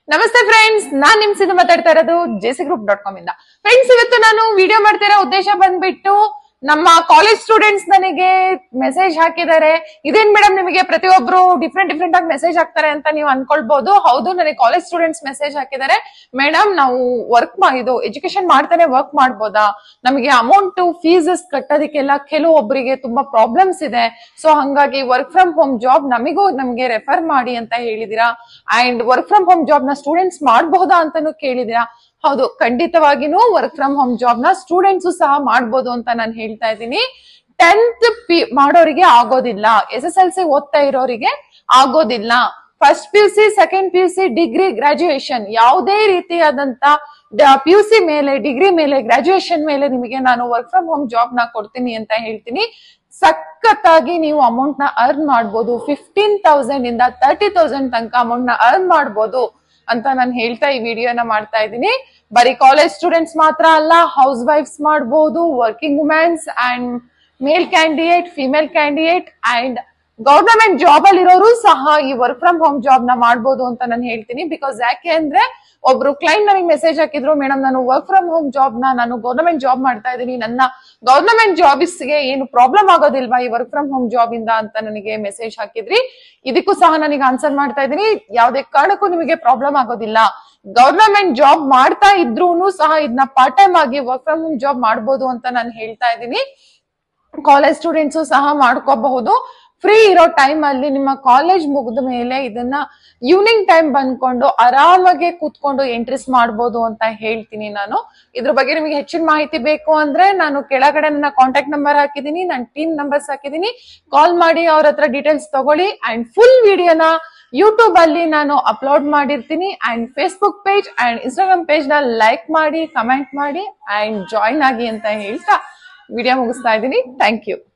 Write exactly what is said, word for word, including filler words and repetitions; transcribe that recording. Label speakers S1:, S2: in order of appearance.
S1: ನಮಸ್ತೆ ಫ್ರೆಂಡ್ಸ್, ನಾನ್ ನಿಮ್ ಸಿದ್ದು ಮಾತಾಡ್ತಾ ಇರೋದು ಜೆಸಿ ಗ್ರೂಪ್ ಡಾಟ್ ಕಾಮ್ ಇಂದ. ಫ್ರೆಂಡ್ಸ್, ಇವತ್ತು ನಾನು ವಿಡಿಯೋ ಮಾಡ್ತಿರೋ ಉದ್ದೇಶ ಬಂದ್ಬಿಟ್ಟು ನಮ್ಮ ಕಾಲೇಜ್ ಸ್ಟೂಡೆಂಟ್ಸ್ ನನಗೆ ಮೆಸೇಜ್ ಹಾಕಿದ್ದಾರೆ. ಇದೇನ್ ಮೇಡಮ್, ನಿಮಗೆ ಪ್ರತಿಯೊಬ್ರು ಡಿಫ್ರೆಂಟ್ ಡಿಫ್ರೆಂಟ್ ಆಗಿ ಮೆಸೇಜ್ ಹಾಕ್ತಾರೆ ಅಂತ ನೀವು ಅನ್ಕೊಳ್ಬಹುದು. ಹೌದು, ನನಗೆ ಕಾಲೇಜ್ ಸ್ಟೂಡೆಂಟ್ಸ್ ಮೆಸೇಜ್ ಹಾಕಿದ್ದಾರೆ. ಮೇಡಮ್, ನಾವು ವರ್ಕ್ ಇದು ಎಜುಕೇಶನ್ ಮಾಡ್ತಾನೆ ವರ್ಕ್ ಮಾಡ್ಬೋದಾ? ನಮಗೆ ಅಮೌಂಟ್ ಫೀಸಸ್ ಕಟ್ಟೋದಕ್ಕೆಲ್ಲ ಕೆಲವೊಬ್ಬರಿಗೆ ತುಂಬಾ ಪ್ರಾಬ್ಲಮ್ಸ್ ಇದೆ. ಸೊ ಹಂಗಾಗಿ ವರ್ಕ್ ಫ್ರಮ್ ಹೋಮ್ ಜಾಬ್ ನಮಿಗೂ ನಮ್ಗೆ ರೆಫರ್ ಮಾಡಿ ಅಂತ ಹೇಳಿದೀರಾ. And work from home job ನ ಸ್ಟೂಡೆಂಟ್ಸ್ ಮಾಡಬಹುದಾ ಅಂತಾನು ಕೇಳಿದೀರಾ. ಹೌದು, ಖಂಡಿತವಾಗಿನೂ ವರ್ಕ್ ಫ್ರಮ್ ಹೋಮ್ ಜಾಬ್ ನ ಸ್ಟೂಡೆಂಟ್ಸ್ ಸಹ ಮಾಡ್ಬೋದು ಅಂತ ನಾನು ಹೇಳ್ತಾ ಇದ್ದೀನಿ. ಟೆಂತ್ ಪಿ ಮಾಡೋರಿಗೆ ಆಗೋದಿಲ್ಲ, ಎಸ್ ಎಸ್ ಎಲ್ ಸಿ ಓದ್ತಾ ಇರೋರಿಗೆ ಆಗೋದಿಲ್ಲ. First P U C, second P U C, degree, graduation ಯಾವುದೇ ರೀತಿಯಾದಂತ ಪಿ ಯು ಸಿ ಮೇಲೆ, ಡಿಗ್ರಿ ಮೇಲೆ, ಗ್ರಾಜುಯೇಷನ್ ಮೇಲೆ ನಿಮಗೆ ನಾನು ವರ್ಕ್ ಫ್ರಮ್ ಹೋಮ್ ಜಾಬ್ ನ ಕೊಡ್ತೀನಿ ಅಂತ ಹೇಳ್ತೀನಿ. ಸಖತ್ತಾಗಿ ನೀವು ಅಮೌಂಟ್ ನ ಅರ್ನ್ ಮಾಡ್ಬೋದು. ಫಿಫ್ಟೀನ್ ತೌಸಂಡ್ ಇಂದ ತರ್ಟಿ ತೌಸಂಡ್ ತನಕ ಅಮೌಂಟ್ ನ ಅರ್ನ್ ಮಾಡ್ಬೋದು ಅಂತ ನಾನು ಹೇಳ್ತಾ ಈ ವಿಡಿಯೋನ ಮಾಡ್ತಾ ಇದ್ದೀನಿ. ಬರೀ ಕಾಲೇಜ್ ಸ್ಟೂಡೆಂಟ್ಸ್ ಮಾತ್ರ ಅಲ್ಲ, ಹೌಸ್ ವೈಫ್ಸ್ ಮಾಡಬಹುದು, working womens and male candidate, female candidate and government job ಅಲ್ಲಿ ಇರೋರು ಸಹ ಈ ವರ್ಕ್ ಫ್ರಮ್ ಹೋಮ್ ಜಾಬ್ ನ ಮಾಡ್ಬೋದು ಅಂತ ನಾನು ಹೇಳ್ತೀನಿ. ಬಿಕಾಸ್ ಯಾಕೆ ಅಂದ್ರೆ, ಒಬ್ರು ಕ್ಲೈಂಟ್ ನನಗೆ ಮೆಸೇಜ್ ಹಾಕಿದ್ರು, ಮೇಡಮ್ ನಾನು ವರ್ಕ್ ಫ್ರಮ್ ಹೋಮ್ ಜಾಬ್ ನ ನಾನು ಗವರ್ನಮೆಂಟ್ ಜಾಬ್ ಮಾಡ್ತಾ ಇದ್ದೀನಿ, ನನ್ನ ಗವರ್ನಮೆಂಟ್ ಜಾಬ್ಸ್ಗೆ ಏನು ಪ್ರಾಬ್ಲಮ್ ಆಗೋದಿಲ್ವಾ ಈ ವರ್ಕ್ ಫ್ರಮ್ ಹೋಮ್ ಜಾಬ್ ಇಂದ ಅಂತ ನನಗೆ ಮೆಸೇಜ್ ಹಾಕಿದ್ರಿ. ಇದಕ್ಕೂ ಸಹ ನನಗೆ ಆನ್ಸರ್ ಮಾಡ್ತಾ ಇದ್ದೀನಿ, ಯಾವುದೇ ಕಾರಣಕ್ಕೂ ನಿಮಗೆ ಪ್ರಾಬ್ಲಮ್ ಆಗೋದಿಲ್ಲ. ಗವರ್ನಮೆಂಟ್ ಜಾಬ್ ಮಾಡ್ತಾ ಇದ್ರೂನು ಸಹ ಇದನ್ನ ಪಾರ್ಟ್ ಟೈಮ್ ಆಗಿ ವರ್ಕ್ ಫ್ರಮ್ ಹೋಮ್ ಜಾಬ್ ಮಾಡ್ಬೋದು ಅಂತ ನಾನು ಹೇಳ್ತಾ ಇದ್ದೀನಿ. ಕಾಲೇಜ್ ಸ್ಟೂಡೆಂಟ್ಸ್ ಸಹ ಮಾಡ್ಕೋಬಹುದು. ಫ್ರೀ ಇರೋ ಟೈಮ್ ಅಲ್ಲಿ ನಿಮ್ಮ ಕಾಲೇಜ್ ಮುಗಿದ ಮೇಲೆ ಇದನ್ನ ಈವ್ನಿಂಗ್ ಟೈಮ್ ಬಂದ್ಕೊಂಡು ಆರಾಮಾಗಿ ಕೂತ್ಕೊಂಡು ಎಂಟ್ರೀಸ್ ಮಾಡ್ಬೋದು ಅಂತ ಹೇಳ್ತೀನಿ ನಾನು. ಇದ್ರ ಬಗ್ಗೆ ನಿಮಗೆ ಹೆಚ್ಚಿನ ಮಾಹಿತಿ ಬೇಕು ಅಂದ್ರೆ ನಾನು ಕೆಳಗಡೆ ನನ್ನ ಕಾಂಟ್ಯಾಕ್ಟ್ ನಂಬರ್ ಹಾಕಿದೀನಿ, ನನ್ನ ಟೀಮ್ ನಂಬರ್ಸ್ ಹಾಕಿದೀನಿ, ಕಾಲ್ ಮಾಡಿ ಅವ್ರ ಹತ್ರ ಡೀಟೇಲ್ಸ್ ತಗೊಳ್ಳಿ. ಅಂಡ್ ಫುಲ್ ವಿಡಿಯೋನ ಯೂಟ್ಯೂಬ್ ಅಲ್ಲಿ ನಾನು ಅಪ್ಲೋಡ್ ಮಾಡಿರ್ತೀನಿ. And Facebook page and Instagram page ನ ಲೈಕ್ ಮಾಡಿ, ಕಮೆಂಟ್ ಮಾಡಿ ಅಂಡ್ ಜಾಯಿನ್ ಆಗಿ ಅಂತ ಹೇಳ್ತಾ ವಿಡಿಯೋ ಮುಗಿಸ್ತಾ ಇದ್ದೀನಿ. Thank you.